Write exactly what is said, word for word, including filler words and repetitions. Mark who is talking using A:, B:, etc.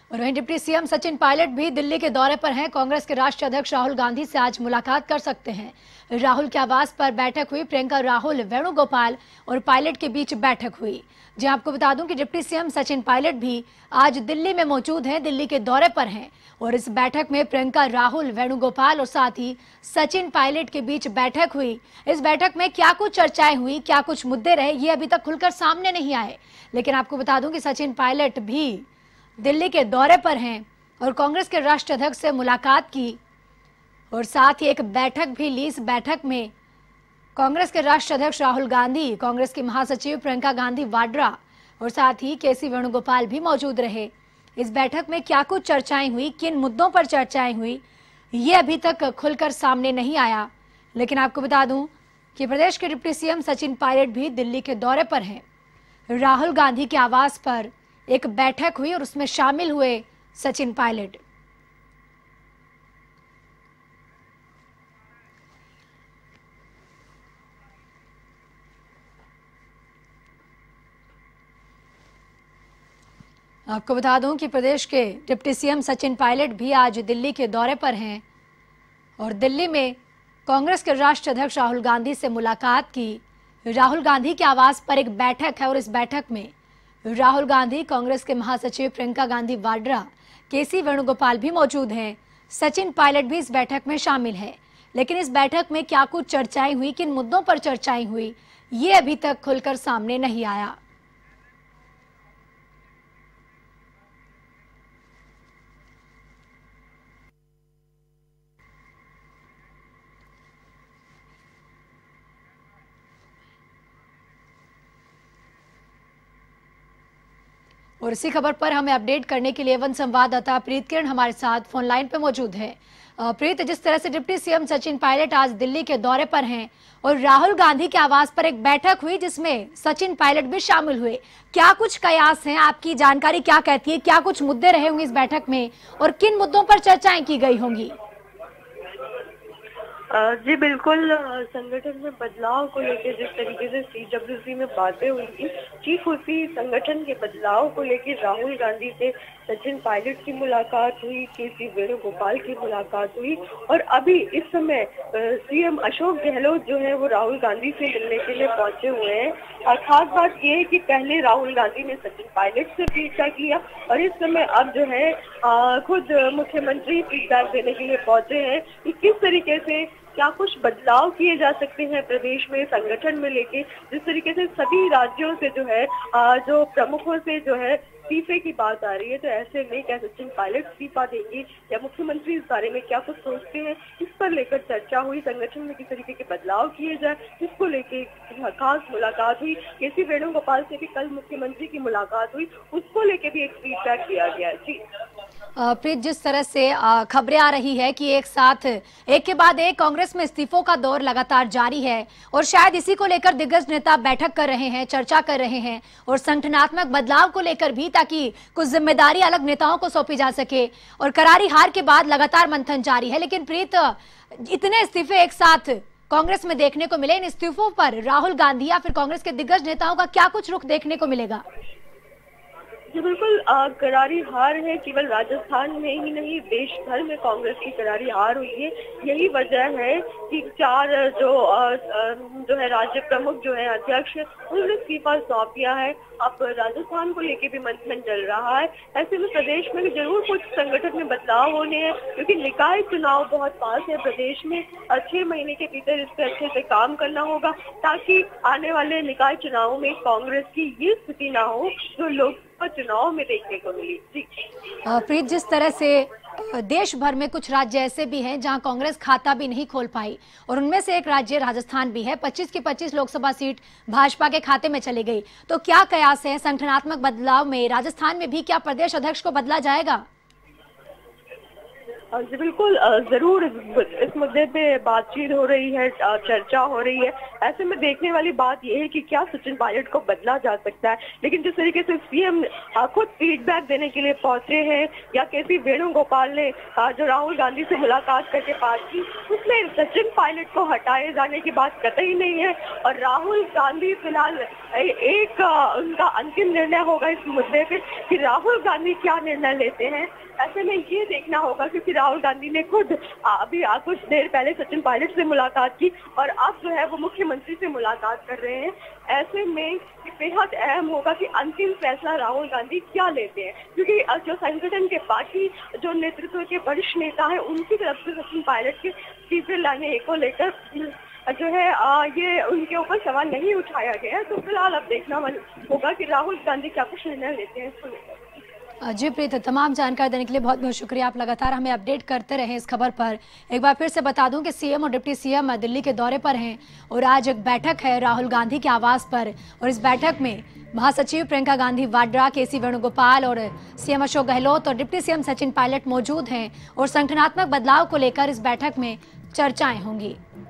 A: और वहीं deputy CM Sachin Pilot भी दिल्ली के दौरे पर हैं। कांग्रेस के राष्ट्रीय अध्यक्ष राहुल गांधी से आज मुलाकात कर सकते हैं। राहुल के आवास पर बैठक हुई। प्रियंका, राहुल, वेणुगोपाल और पायलट के बीच बैठक हुई। जी आपको बता दूं कि डिप्टी सीएम सचिन पायलट भी आज दिल्ली में मौजूद हैं, दिल्ली के दौरे पर हैं। और इस बैठक में प्रियंका, राहुल, वेणुगोपाल और साथ ही सचिन पायलट के बीच बैठक हुई। इस बैठक में क्या कुछ चर्चाएं हुई, क्या कुछ मुद्दे रहे, ये अभी तक खुलकर सामने नहीं आए। लेकिन आपको बता दूं कि सचिन पायलट भी दिल्ली के दौरे पर हैं और कांग्रेस के राष्ट्रीय अध्यक्ष से मुलाकात की और साथ ही एक बैठक भी ली। इस बैठक में कांग्रेस के राष्ट्रीय अध्यक्ष राहुल गांधी, कांग्रेस की महासचिव प्रियंका गांधी वाड्रा और साथ ही के सी वेणुगोपाल भी मौजूद रहे। इस बैठक में क्या कुछ चर्चाएं हुई, किन मुद्दों पर चर्चाएं हुई, ये अभी तक खुलकर सामने नहीं आया। लेकिन आपको बता दूं कि प्रदेश के डिप्टी सीएम सचिन पायलट भी दिल्ली के दौरे पर हैं। राहुल गांधी के आवास पर एक बैठक हुई और उसमें शामिल हुए सचिन पायलट। आपको बता दूं कि प्रदेश के डिप्टी सीएम सचिन पायलट भी आज दिल्ली के दौरे पर हैं और दिल्ली में कांग्रेस के राष्ट्रीय अध्यक्ष राहुल गांधी से मुलाकात की। राहुल गांधी के आवास पर एक बैठक है और इस बैठक में राहुल गांधी, कांग्रेस के महासचिव प्रियंका गांधी वाड्रा, के सी वेणुगोपाल भी मौजूद हैं। सचिन पायलट भी इस बैठक में शामिल है। लेकिन इस बैठक में क्या कुछ चर्चाएं हुई, किन मुद्दों पर चर्चाएं हुई, ये अभी तक खुलकर सामने नहीं आया। और इसी खबर पर हमें अपडेट करने के लिए वन संवाददाता प्रीत किरण हमारे साथ फोन लाइन पे मौजूद है। प्रीत, जिस तरह से डिप्टी सीएम सचिन पायलट आज दिल्ली के दौरे पर हैं और राहुल गांधी के आवास पर एक बैठक हुई जिसमें सचिन पायलट भी शामिल हुए, क्या कुछ कयास हैं, आपकी जानकारी क्या कहती है, क्या कुछ मुद्दे रहे होंगे इस बैठक में और किन मुद्दों पर चर्चाएं की गई होंगी?
B: जी बिल्कुल, संगठन में बदलाव को लेकर जिस तरीके से सीडब्ल्यूसी में बातें हुई थी, चीफ हुई संगठन के बदलाव को लेकर राहुल गांधी से सचिन पायलट की मुलाकात हुई, के सी वेणुगोपाल की मुलाकात हुई और अभी इस समय सीएम अशोक गहलोत जो है वो राहुल गांधी से मिलने के लिए पहुंचे हुए हैं। खास बात ये है कि पहले राहुल गांधी ने सचिन पायलट से फीडबैक लिया और इस समय अब जो है आ, खुद मुख्यमंत्री फीडबैक देने के लिए पहुंचे हैं कि किस तरीके से क्या कुछ बदलाव किए जा सकते हैं प्रदेश में संगठन में लेके। जिस तरीके से सभी राज्यों से जो है आ, जो प्रमुखों से जो है इस्तीफे की बात आ रही है, तो ऐसे में क्या सचिन पायलट इस्तीफा देंगे या मुख्यमंत्री इस बारे में क्या कुछ सोचते हैं, इस पर लेकर चर्चा हुई। संगठन में किस तरीके के बदलाव किए जाए इसको लेके खास मुलाकात हुई। के सी वेणुगोपाल से भी कल मुख्यमंत्री की मुलाकात हुई, उसको लेके भी एक फीडबैक दिया गया। जी
A: प्रीत, जिस तरह से खबरें आ रही है कि एक साथ एक के बाद एक कांग्रेस में इस्तीफों का दौर लगातार जारी है और शायद इसी को लेकर दिग्गज नेता बैठक कर रहे हैं, चर्चा कर रहे हैं और संगठनात्मक बदलाव को लेकर भी, ताकि कुछ जिम्मेदारी अलग नेताओं को सौंपी जा सके और करारी हार के बाद लगातार मंथन जारी है। लेकिन प्रीत, इतने इस्तीफे एक साथ कांग्रेस में देखने को मिले, इन इस्तीफों पर राहुल गांधी या फिर कांग्रेस के दिग्गज नेताओं का क्या कुछ रुख देखने को मिलेगा?
B: जी बिल्कुल, करारी हार है। केवल राजस्थान में ही नहीं, देश भर में कांग्रेस की करारी हार हुई है। यही वजह है कि चार जो आ, जो है राज्य प्रमुख जो है अध्यक्ष, उन्होंने इस्तीफा सौंप दिया है। अब राजस्थान को लेके भी मंथन चल रहा है। ऐसे में प्रदेश में जरूर कुछ संगठन में बदलाव होने हैं क्योंकि निकाय चुनाव बहुत पास है प्रदेश में। छह महीने के भीतर इस पर अच्छे से काम करना होगा ताकि आने वाले निकाय चुनावों में कांग्रेस की ये स्थिति ना हो जो लोग चुनाव में देखने को मिली। जी
A: प्रीत, जिस तरह से देश भर में कुछ राज्य ऐसे भी हैं जहां कांग्रेस खाता भी नहीं खोल पाई और उनमें से एक राज्य राजस्थान भी है। पच्चीस की पच्चीस लोकसभा सीट भाजपा के खाते में चली गई, तो क्या कयास है संगठनात्मक बदलाव में? राजस्थान में भी क्या प्रदेश अध्यक्ष को बदला जाएगा?
B: जी बिल्कुल, जरूर इस मुद्दे पे बातचीत हो रही है, चर्चा हो रही है। ऐसे में देखने वाली बात यह है कि क्या सचिन पायलट को बदला जा सकता है। लेकिन जिस तरीके से सीएम खुद फीडबैक देने के लिए पहुंचे हैं, या केसी वेणुगोपाल ने जो राहुल गांधी से मुलाकात करके बात की, उसमें सचिन पायलट को हटाए जाने की बात कतई नहीं है। और राहुल गांधी फिलहाल एक उनका अंतिम निर्णय होगा इस मुद्दे पे कि राहुल गांधी क्या निर्णय लेते हैं। ऐसे में ये देखना होगा, क्योंकि राहुल गांधी ने खुद अभी कुछ देर पहले सचिन पायलट से मुलाकात की और अब जो है वो मुख्यमंत्री से मुलाकात कर रहे हैं। ऐसे में बेहद अहम होगा कि अंतिम फैसला राहुल गांधी क्या लेते हैं, क्योंकि जो संगठन के बाकी जो नेतृत्व के वरिष्ठ नेता हैं उनकी तरफ से सचिन पायलट के इस्तीफे लाने को लेकर जो है आ, ये उनके ऊपर सवाल नहीं उठाया गया। तो फिलहाल अब देखना होगा कि राहुल गांधी क्या कुछ निर्णय लेते हैं इसको लेकर।
A: जी प्रीत, तमाम जानकारी देने के लिए बहुत बहुत शुक्रिया। आप लगातार हमें अपडेट करते रहे इस खबर पर। एक बार फिर से बता दूं कि सीएम और डिप्टी सीएम दिल्ली के दौरे पर हैं और आज एक बैठक है राहुल गांधी के आवास पर, और इस बैठक में महासचिव प्रियंका गांधी वाड्रा, केसी वेणुगोपाल और सीएम अशोक गहलोत और डिप्टी सीएम सचिन पायलट मौजूद हैं और संगठनात्मक बदलाव को लेकर इस बैठक में चर्चाएं होंगी।